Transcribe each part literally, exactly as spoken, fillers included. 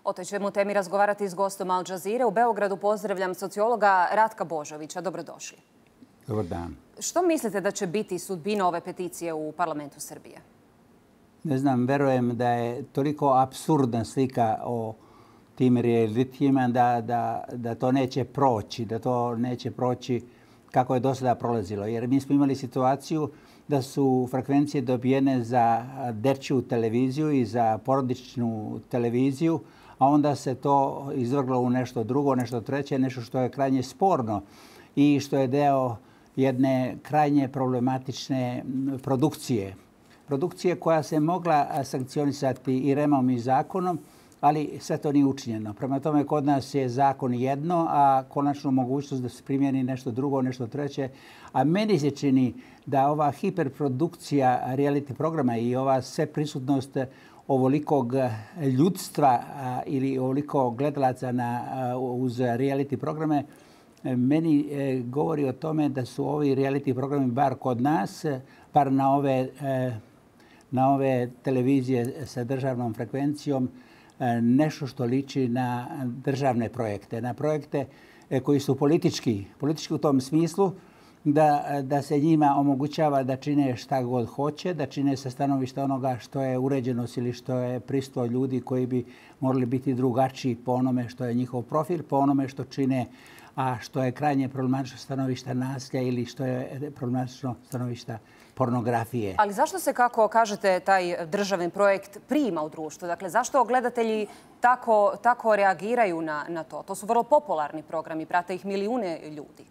O toj ćemo temi razgovarati s gostom Al Jazeere. U Beogradu pozdravljam sociologa Ratka Božovića. Dobrodošli. Dobar dan. Što mislite da će biti sudbina ove peticije u parlamentu Srbije? Ne znam, verujem da je toliko apsurdna slika o tim realitijima da, da, da to neće proći, da to neće proći kako je do sada prolazilo. Jer mi smo imali situaciju da su frekvencije dobijene za dečju televiziju i za porodičnu televiziju, a onda se to izvrglo u nešto drugo, nešto treće, nešto što je krajnje sporno i što je deo jedne krajnje problematične produkcije. Produkcije koja se mogla sankcionisati i remom i zakonom, ali sve to nije učinjeno. Prema tome, kod nas je zakon jedno, a konačno mogućnost da se primjeni nešto drugo, nešto treće. A meni se čini da ova hiperprodukcija reality programa i ova sveprisutnost ovolikog ljudstva ili ovoliko gledalaca na, uz reality programe meni govori o tome da su ovi reality programi, bar kod nas, bar na ove, na ove televizije sa državnom frekvencijom, nešto što liči na državne projekte, na projekte koji su politički, politički u tom smislu da, da se njima omogućava da čine šta god hoće, da čine sa stanovišta onoga što je uređenost ili što je prisustvo ljudi koji bi morali biti drugačiji po onome što je njihov profil, po onome što čine, a što je krajnje problematično stanovišta nasilja ili što je problematično stanovišta pornografije. Ali zašto se, kako kažete, taj državni projekt prima u društvu? Dakle, zašto gledatelji tako, tako reagiraju na, na to? To su vrlo popularni programi, prate ih milijune ljudi.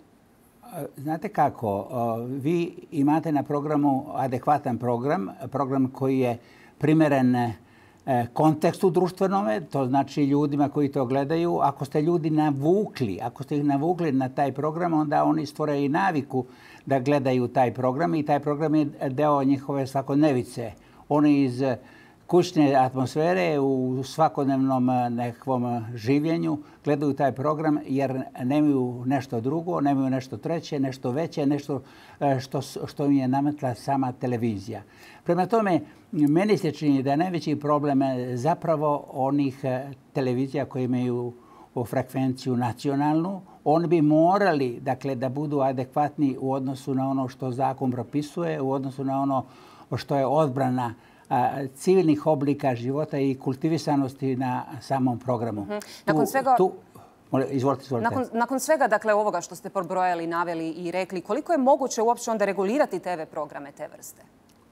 Znate kako, vi imate na programu adekvatan program, program koji je primeren kontekstu društvenome, to znači ljudima koji to gledaju. Ako ste ljudi navukli, ako ste ih navukli na taj program, onda oni stvore i naviku da gledaju taj program i taj program je deo njihove svakodnevice. Oni iz kućne atmosfere u svakodnevnom nekakvom življenju gledaju taj program jer nemaju nešto drugo, nemaju nešto treće, nešto veće, nešto što, što im je nametla sama televizija. Prema tome, meni se čini da je najveći problem zapravo onih televizija koje imaju frekvenciju nacionalnu. Oni bi morali, dakle, da budu adekvatni u odnosu na ono što zakon propisuje, u odnosu na ono što je odbrana civilnih oblika života i kultivisanosti na samom programu. Mm-hmm. Nakon svega... Tu, tu, izvolite, izvolite. Nakon, nakon svega, dakle, ovoga što ste pobrojali, naveli i rekli, koliko je moguće uopće onda regulirati te ve programe te vrste?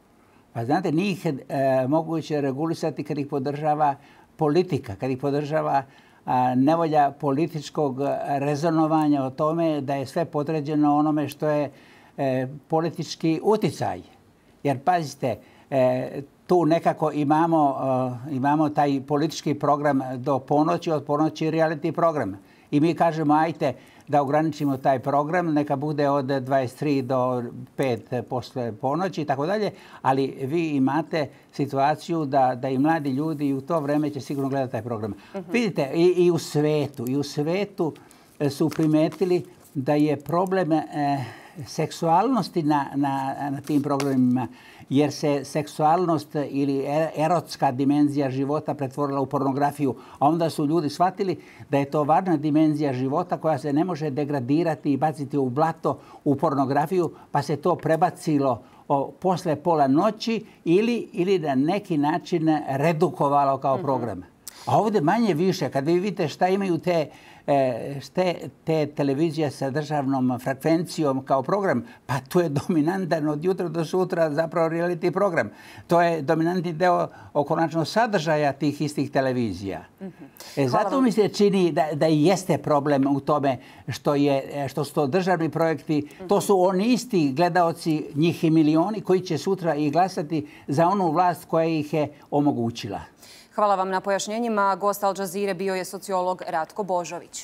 Pa znate, nije ih e, moguće regulisati kad ih podržava politika, kad ih podržava a, nevolja političkog rezonovanja o tome da je sve podređeno onome što je e, politički uticaj. Jer, pazite, e, tu nekako imamo, uh, imamo taj politički program do ponoći, od ponoći reality program. I mi kažemo, ajte da ograničimo taj program, neka bude od dvadeset tri do pet posle ponoći i tako dalje, ali vi imate situaciju da, da i mladi ljudi u to vreme će sigurno gledati taj program. Uh-huh. Vidite, i, i u svetu, i u svetu su primetili da je problem eh, seksualnosti na, na, na tim programima, jer se seksualnost ili erotska dimenzija života pretvorila u pornografiju. A onda su ljudi shvatili da je to važna dimenzija života koja se ne može degradirati i baciti u blato u pornografiju, pa se to prebacilo o, posle pola noći ili, ili na neki način redukovalo kao program. Mm-hmm. A ovdje manje više, kad vi vidite šta imaju te Te, te televizije sa državnom frekvencijom kao program, pa to je dominantan od jutra do sutra zapravo reality program. To je dominantni deo konačno sadržaja tih istih televizija. Mm-hmm. E, zato mi se čini da, da i jeste problem u tome što, je, što su to državni projekti. Mm-hmm. To su oni isti gledaoci, njih i milioni, koji će sutra i glasati za onu vlast koja ih je omogućila. Hvala vam na pojašnjenjima. Gost Al Jazeere bio je sociolog Ratko Božović.